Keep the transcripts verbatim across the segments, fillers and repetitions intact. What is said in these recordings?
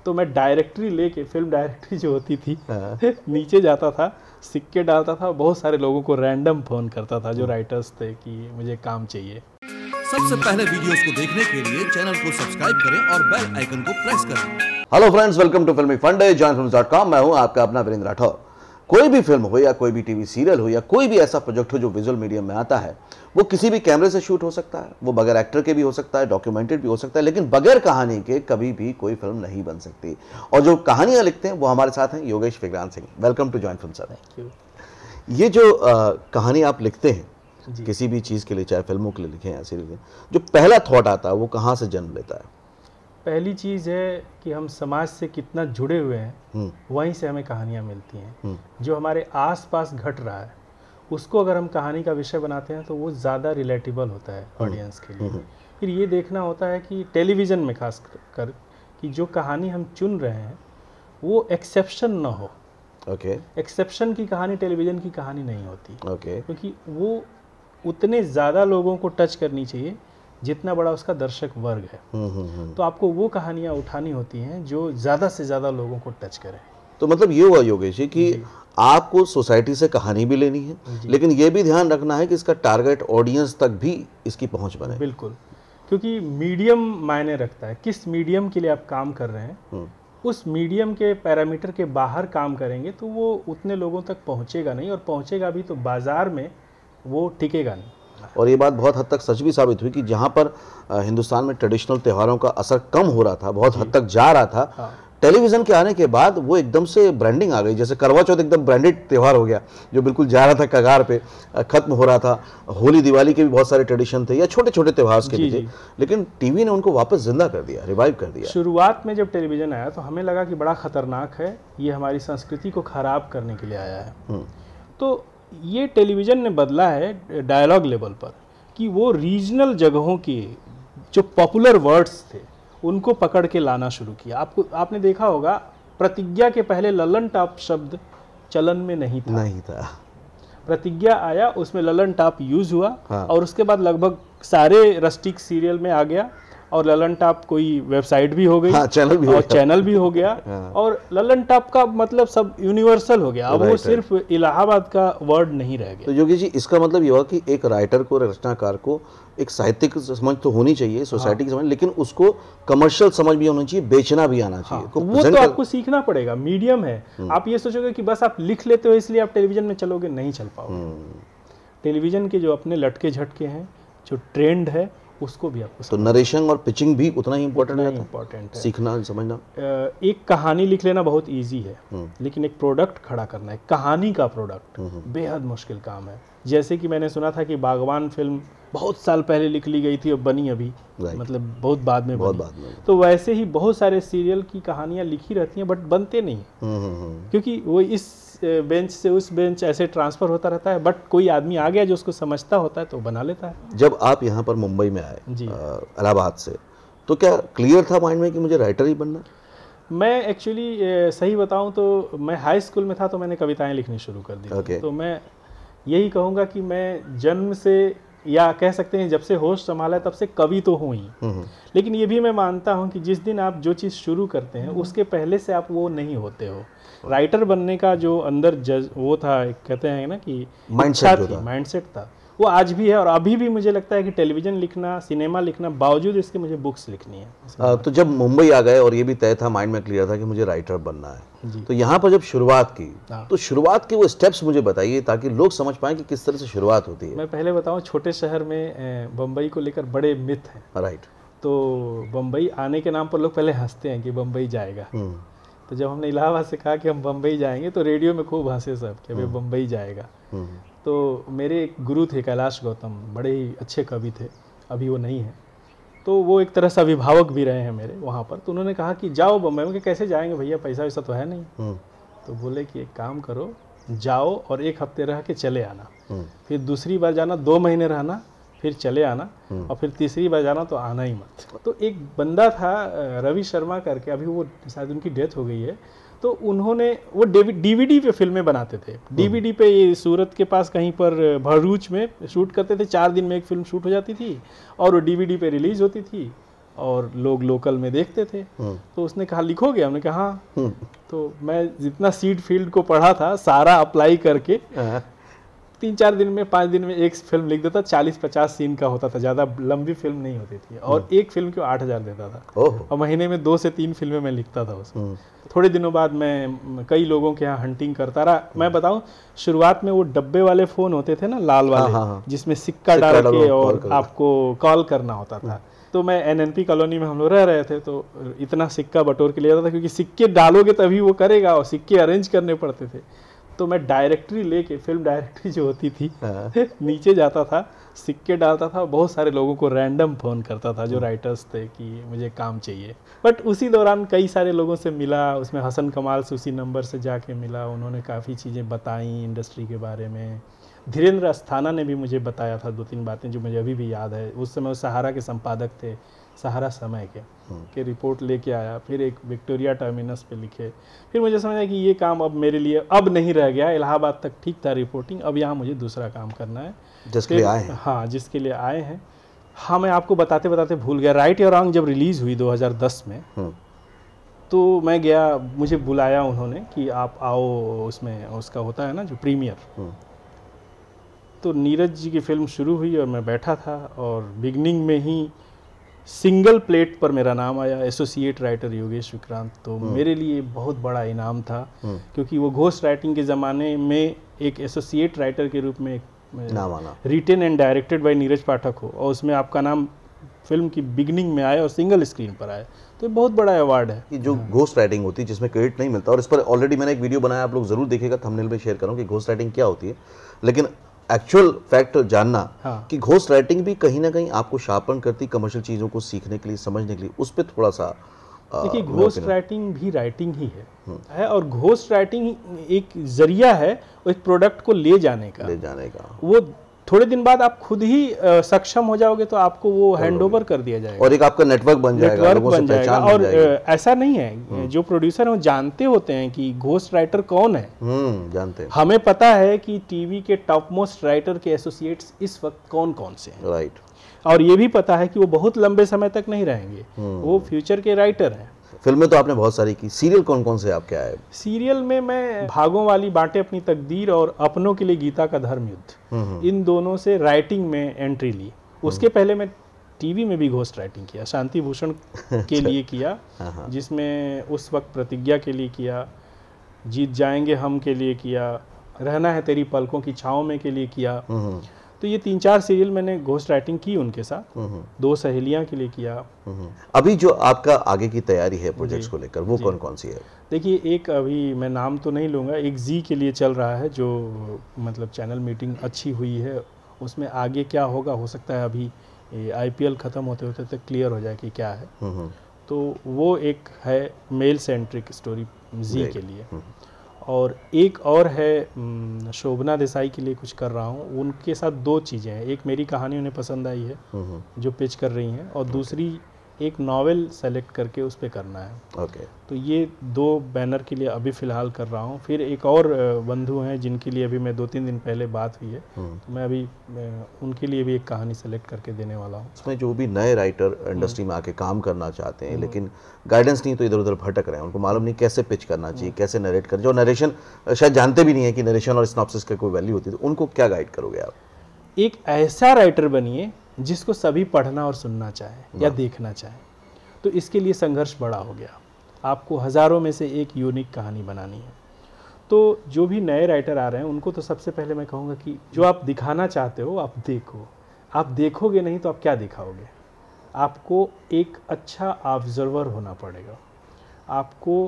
तो मैं डायरेक्टरी लेके, फिल्म डायरेक्टरी जो होती थी नीचे जाता था, सिक्के डालता था, बहुत सारे लोगों को रैंडम फोन करता था जो राइटर्स थे कि मुझे काम चाहिए। सबसे पहले वीडियोस को देखने के लिए चैनल को सब्सक्राइब करें और बेल आइकन को प्रेस करें। Hello friends, welcome to Filmi Funde, join films dot com. मैं हूं आपका अपना वीरेंद्र राठौर। कोई भी फिल्म हो या कोई भी टीवी सीरियल हो या कोई भी ऐसा प्रोजेक्ट हो जो विजुअल मीडियम में आता है, वो किसी भी कैमरे से शूट हो सकता है, वो बगैर एक्टर के भी हो सकता है, डॉक्यूमेंटेड भी हो सकता है, लेकिन बगैर कहानी के कभी भी कोई फिल्म नहीं बन सकती। और जो कहानियां लिखते हैं वो हमारे साथ हैं Yogesh, Vikrant, Singh. Welcome to Join Films sir. Thank you. ये जो आ, कहानी आप लिखते हैं किसी भी चीज़ के लिए, चाहे फिल्मों के लिए लिखें या सीरियल लिखें, जो पहला थॉट आता है वो कहाँ से जन्म लेता है? पहली चीज़ है कि हम समाज से कितना जुड़े हुए हैं, वहीं से हमें कहानियाँ मिलती हैं। जो हमारे आसपास घट रहा है उसको अगर हम कहानी का विषय बनाते हैं तो वो ज़्यादा रिलेटेबल होता है ऑडियंस के लिए। फिर ये देखना होता है कि टेलीविज़न में खास कर कि जो कहानी हम चुन रहे हैं वो एक्सेप्शन ना हो। ओके। एक्सेप्शन की कहानी टेलीविज़न की कहानी नहीं होती। ओके। क्योंकि वो उतने ज़्यादा लोगों को टच करनी चाहिए जितना बड़ा उसका दर्शक वर्ग है। तो आपको वो कहानियाँ उठानी होती हैं जो ज़्यादा से ज़्यादा लोगों को टच करें। तो मतलब ये हुआ योगेश जी कि आपको सोसाइटी से कहानी भी लेनी है, लेकिन ये भी ध्यान रखना है कि इसका टारगेट ऑडियंस तक भी इसकी पहुंच बने। बिल्कुल, क्योंकि मीडियम मायने रखता है। किस मीडियम के लिए आप काम कर रहे हैं, उस मीडियम के पैरामीटर के बाहर काम करेंगे तो वो उतने लोगों तक पहुंचेगा नहीं, और पहुंचेगा भी तो बाजार में वो टिकेगा नहीं। और ये बात बहुत हद तक सच भी साबित हुई कि जहाँ पर हिंदुस्तान में ट्रेडिशनल त्योहारों का असर कम हो रहा था, बहुत हद तक जा रहा था, हाँ। टेलीविज़न के आने के बाद वो एकदम से ब्रांडिंग आ गई। जैसे करवा चौथ एकदम ब्रांडेड त्यौहार हो गया, जो बिल्कुल जा रहा था कगार पे, खत्म हो रहा था। होली दिवाली के भी बहुत सारे ट्रेडिशन थे या छोटे छोटे त्यौहार के भी थे, लेकिन टीवी ने उनको वापस जिंदा कर दिया, रिवाइव कर दिया। शुरुआत में जब टेलीविज़न आया तो हमें लगा कि बड़ा खतरनाक है, ये हमारी संस्कृति को खराब करने के लिए आया है। तो ये टेलीविज़न ने बदला है डायलॉग लेवल पर कि वो रीजनल जगहों की जो पॉपुलर वर्ड्स थे उनको पकड़ के लाना शुरू किया। आपको आपने देखा होगा प्रतिज्ञा के पहले ललन टाप शब्द चलन में नहीं था। नहीं था। प्रतिज्ञा आया, उसमें ललन टाप यूज हुआ, हाँ। और उसके बाद लगभग सारे रस्टिक सीरियल में आ गया, और ललन टाप कोई वेबसाइट भी हो गई, हाँ, चैनल भी और हो चैनल भी हो गया। हाँ। और ललन टाप का मतलब सब यूनिवर्सल हो गया। अब वो सिर्फ इलाहाबाद का वर्ड नहीं रह गया। तो योगी जी, इसका मतलब ये हुआ कि एक राइटर को, रचनाकार को एक साहित्यिक समझ तो होनी चाहिए, सोसाइटी की समझ, लेकिन उसको कमर्शियल समझ भी होना चाहिए, बेचना भी आना चाहिए। हाँ, वो तो आपको सीखना पड़ेगा। मीडियम है, आप ये सोचोगे कि बस आप लिख लेते हो इसलिए आप टेलीविजन में चलोगे, नहीं चल पाओगे। टेलीविजन के जो अपने लटके झटके हैं, जो ट्रेंड है, उसको भी आपको तो नरेशन और पिचिंग भी उतना ही इम्पोर्टेंट है। इम्पोर्टेंट है, सीखना, समझना। एक कहानी लिख लेना बहुत इजी है, लेकिन एक प्रोडक्ट खड़ा करना है, कहानी का प्रोडक्ट, बेहद मुश्किल काम है। जैसे कि मैंने सुना था कि बागवान फिल्म बहुत साल पहले लिख ली गई थी और बनी अभी, मतलब बहुत बाद में बहुत बनी। बाद में। तो वैसे ही बहुत सारे सीरियल की कहानियां लिखी रहती हैं बट बनते नहीं, क्योंकि वो इस बेंच से उस बेंच ऐसे ट्रांसफर होता रहता है। बट कोई आदमी आ गया जो उसको समझता होता है तो बना लेता है। जब आप यहाँ पर मुंबई में आए इलाहाबाद से, तो क्या क्लियर था माइंड में कि मुझे राइटर ही बनना? मैं एक्चुअली सही बताऊं तो मैं हाई स्कूल में था तो मैंने कविताएं लिखनी शुरू कर दी। okay. तो मैं यही कहूँगा कि मैं जन्म से, या कह सकते हैं जब से होश संभाला तब से कवि तो हूँ ही। लेकिन ये भी मैं मानता हूँ कि जिस दिन आप जो चीज़ शुरू करते हैं उसके पहले से आप वो नहीं होते हो। राइटर बनने का जो अंदर जज वो था, कहते हैं ना कि इच्छा थी, माइंडसेट था, वो आज भी है। और अभी भी मुझे लगता है कि टेलीविज़न लिखना, सिनेमा लिखना, बावजूद इसके मुझे बुक्स लिखनी है। आ, तो जब मुंबई आ गए और ये भी तय था, माइंड में क्लियर था कि मुझे राइटर बनना है, तो यहाँ पर जब शुरुआत की, तो शुरुआत के वो स्टेप्स मुझे बताइए ताकि लोग समझ पाएं कि किस तरह से शुरुआत होती है। मैं पहले बताऊँ, छोटे शहर में बम्बई को लेकर बड़े मिथ हैं। राइट। तो बम्बई आने के नाम पर लोग पहले हंसते हैं कि बम्बई जाएगा। तो जब हमने इलाहाबाद से कहा कि हम बम्बई जाएंगे तो रेडियो में खूब हंसे सब कि अभी बम्बई जाएगा। तो मेरे एक गुरु थे कैलाश गौतम, बड़े ही अच्छे कवि थे, अभी वो नहीं है। तो वो एक तरह से अभिभावक भी रहे हैं मेरे वहाँ पर। तो उन्होंने कहा कि जाओ बम्बई में। कैसे जाएंगे भैया, पैसा वैसा तो है नहीं। तो बोले कि एक काम करो, जाओ और एक हफ्ते रह के चले आना, फिर दूसरी बार जाना, दो महीने रहना, फिर चले आना, और फिर तीसरी बार जाना तो आना ही मत। तो एक बंदा था रवि शर्मा करके, अभी वो शायद उनकी डेथ हो गई है। तो उन्होंने वो डीवीडी पे फिल्में बनाते थे। डीवीडी पे ये सूरत के पास कहीं पर भरूच में शूट करते थे। चार दिन में एक फिल्म शूट हो जाती थी और वो डीवीडी पे रिलीज होती थी। और लोग लोकल में देखते थे। तो उसने कहा लिखोगे? हमने कहा हाँ। तो मैं जितना सीड फील्ड को पढ़ा था सारा अप्लाई करके तीन चार दिन में पाँच दिन में एक फिल्म लिख देता। चालीस पचास सीन का होता था, ज़्यादा लंबी फिल्म नहीं होती थी, और एक फिल्म को आठ हज़ार देता था, और महीने में दो से तीन फिल्में मैं लिखता था उसमें। थोड़े दिनों बाद मैं कई लोगों के यहाँ हंटिंग करता रहा। मैं बताऊं, शुरुआत में वो डब्बे वाले फ़ोन होते थे ना, लाल वाले, हाँ, हाँ, जिसमें सिक्का डाल के और आपको कॉल करना होता था। तो मैं एन एन पी कॉलोनी में हम लोग रह रहे थे, तो इतना सिक्का बटोर के ले जाता था, क्योंकि सिक्के डालोगे तभी वो करेगा, और सिक्के अरेंज करने पड़ते थे। तो मैं डायरेक्टरी लेके, फिल्म डायरेक्टरी जो होती थी, नीचे जाता था, सिक्के डालता था, बहुत सारे लोगों को रैंडम फ़ोन करता था जो राइटर्स थे कि मुझे काम चाहिए। बट उसी दौरान कई सारे लोगों से मिला, उसमें हसन कमाल से उसी नंबर से जाके मिला, उन्होंने काफ़ी चीज़ें बताई इंडस्ट्री के बारे में। धीरेन्द्र अस्थाना ने भी मुझे बताया था दो तीन बातें जो मुझे अभी भी याद है। उस समय वो सहारा के संपादक थे, सहारा समय के के रिपोर्ट लेके आया, फिर एक विक्टोरिया टर्मिनस पे लिखे। फिर मुझे समझ आया कि ये काम अब मेरे लिए अब नहीं रह गया। इलाहाबाद तक ठीक था रिपोर्टिंग, अब यहाँ मुझे दूसरा काम करना है जिसके लिए आए हैं। हाँ, जिसके लिए आए हैं। हाँ, मैं आपको बताते बताते भूल गया, राइट या रॉन्ग जब रिलीज़ हुई दो हज़ार दस में, तो मैं गया, मुझे बुलाया उन्होंने कि आप आओ, उसमें उसका होता है ना जो प्रीमियर। तो नीरज जी की फिल्म शुरू हुई और मैं बैठा था, और बिगनिंग में ही सिंगल प्लेट पर मेरा नाम आया, एसोसिएट राइटर योगेश विक्रांत। तो मेरे लिए बहुत बड़ा इनाम था, क्योंकि वो घोस्ट राइटिंग के ज़माने में एक एसोसिएट राइटर के रूप में नाम आना, written and directed by Neeraj Pathak हो, और उसमें आपका नाम फिल्म की बिगनिंग में आया और सिंगल स्क्रीन पर आया, तो बहुत बड़ा अवार्ड है। कि जो घोस्ट राइटिंग होती है जिसमें क्रेडिट नहीं मिलता, और इस पर ऑलरेडी मैंने एक वीडियो बनाया, आप लोग जरूर देखिएगा, थंबनेल में शेयर करूँ कि घोस्ट राइटिंग क्या होती है। लेकिन एक्चुअल फैक्ट जानना, हाँ, कि घोस्ट राइटिंग भी कहीं ना कहीं आपको शार्पन करती, कमर्शियल चीज़ों को सीखने के लिए, समझने के लिए, उस पर थोड़ा सा देखिए। घोस्ट राइटिंग भी राइटिंग ही है, है और घोस्ट राइटिंग एक जरिया है एक प्रोडक्ट को ले जाने का ले जाने का वो थोड़े दिन बाद आप खुद ही आ, सक्षम हो जाओगे, तो आपको वो हैंड ओवर कर दिया जाएगा, और एक आपका नेटवर्क बन जाएगा, नेटवर्क लोगों बन से जाएगा। पहचान और बन जाएगी। ऐसा नहीं है, जो प्रोड्यूसर हैं वो जानते होते हैं कि घोस्ट राइटर कौन है। हम्म जानते हैं। हमें पता है कि टीवी के टॉप मोस्ट राइटर के एसोसिएट्स इस वक्त कौन कौन से हैं, राइट। और ये भी पता है कि वो बहुत लंबे समय तक नहीं रहेंगे, वो फ्यूचर के राइटर हैं। फिल्में तो आपने बहुत सारी की, सीरियल कौन कौन से आपके आए? सीरियल में मैं भागों वाली बांटे अपनी तकदीर और अपनों के लिए गीता का धर्म युद्ध, इन दोनों से राइटिंग में एंट्री ली। उसके पहले मैं टीवी में भी घोस्ट राइटिंग किया, शांति भूषण के लिए किया, जिसमें उस वक्त प्रतिज्ञा के लिए किया, जीत जाएंगे हम के लिए किया, रहना है तेरी पलकों की छाँव में के लिए किया। तो ये तीन चार सीरियल मैंने घोस्ट राइटिंग की उनके साथ, दो सहेलियां के लिए किया। अभी जो आपका आगे की तैयारी है प्रोजेक्ट्स को लेकर, वो कौन कौन सी है? देखिए, एक अभी मैं नाम तो नहीं लूँगा, एक जी के लिए चल रहा है, जो मतलब चैनल मीटिंग अच्छी हुई है, उसमें आगे क्या होगा, हो सकता है अभी आई पी एल ख़त्म होते होते तक क्लियर हो जाए कि क्या है। तो वो एक है मेल सेंट्रिक स्टोरी जी के लिए, और एक और है शोभना देसाई के लिए कुछ कर रहा हूँ, उनके साथ दो चीज़ें हैं। एक मेरी कहानी उन्हें पसंद आई है जो पिच कर रही हैं, और दूसरी एक नॉवेल सेलेक्ट करके उस पर करना है। Okay okay. तो ये दो बैनर के लिए अभी फ़िलहाल कर रहा हूँ। फिर एक और बंधु हैं जिनके लिए अभी मैं दो तीन दिन पहले बात हुई है, तो मैं अभी मैं उनके लिए भी एक कहानी सेलेक्ट करके देने वाला हूँ। उसमें जो भी नए राइटर इंडस्ट्री में आके काम करना चाहते हैं, लेकिन गाइडेंस नहीं, तो इधर उधर भटक रहे हैं, उनको मालूम नहीं कैसे पिच करना चाहिए, कैसे नरेट कर, जो नरेशन शायद जानते भी नहीं है कि नरेशन और सिनॉप्सिस का कोई वैल्यू होती है, तो उनको क्या गाइड करोगे आप? एक ऐसा राइटर बनिए जिसको सभी पढ़ना और सुनना चाहे या देखना चाहे। तो इसके लिए संघर्ष बड़ा हो गया, आपको हज़ारों में से एक यूनिक कहानी बनानी है। तो जो भी नए राइटर आ रहे हैं उनको तो सबसे पहले मैं कहूँगा कि जो आप दिखाना चाहते हो आप देखो, आप देखोगे नहीं तो आप क्या दिखाओगे? आपको एक अच्छा ऑब्जर्वर होना पड़ेगा, आपको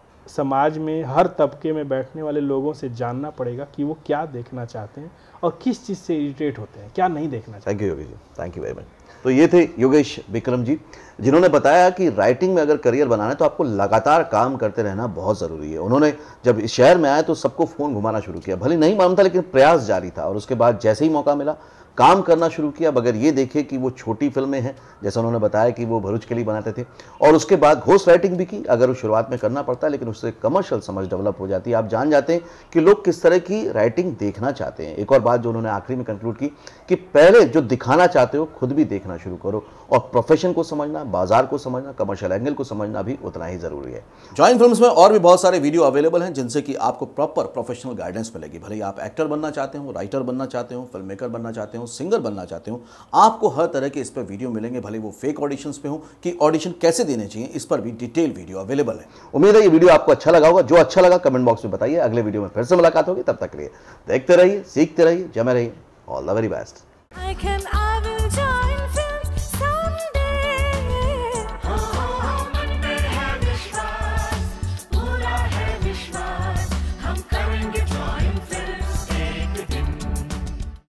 समाज में हर तबके में बैठने वाले लोगों से जानना पड़ेगा कि वो क्या देखना चाहते हैं और किस चीज़ से इरिटेट होते हैं, क्या नहीं देखना चाहते। Thank you Yogesh ji, thank you very much. तो ये थे योगेश विक्रम जी, जिन्होंने बताया कि राइटिंग में अगर करियर बनाना है तो आपको लगातार काम करते रहना बहुत ज़रूरी है। उन्होंने जब इस शहर में आए तो सबको फ़ोन घुमाना शुरू किया, भले नहीं मालूम था लेकिन प्रयास जारी था, और उसके बाद जैसे ही मौका मिला काम करना शुरू किया, बगैर ये देखे कि वो छोटी फिल्में हैं, जैसा उन्होंने बताया कि वो भरूच के लिए बनाते थे, और उसके बाद घोस्ट राइटिंग भी की। अगर वो शुरुआत में करना पड़ता है, लेकिन उससे कमर्शियल समझ डेवलप हो जाती है। आप जान जाते हैं कि लोग किस तरह की राइटिंग देखना चाहते हैं। एक और बात जो उन्होंने आखिरी में कंक्लूड की कि पहले जो दिखाना चाहते हो खुद भी देखना शुरू करो, और प्रोफेशन को समझना, बाजार को समझना, कमर्शियल एंगल को समझना भी उतना ही जरूरी है। जॉइन फिल्म्स में और भी बहुत सारे वीडियो अवेलेबल हैं जिनसे कि आपको प्रॉपर प्रोफेशनल गाइडेंस मिलेगी। भले ही आप एक्टर बनना चाहते हो, राइटर बनना चाहते हो, फिल्म मेकर बनना चाहते हो, सिंगर बनना चाहते हो, आपको हर तरह के इस पर वीडियो मिलेंगे। भले वो फेक ऑडिशंस पे हो कि ऑडिशन कैसे देने चाहिए, इस पर भी डिटेल वीडियो अवेलेबल है। उम्मीद है ये वीडियो आपको अच्छा लगा होगा। जो अच्छा लगा कमेंट बॉक्स में बताइए। अगले वीडियो में फिर से मुलाकात होगी, तब तक के लिए देखते रहिए, सीखते रहिए, जमे रहिए। All the very best.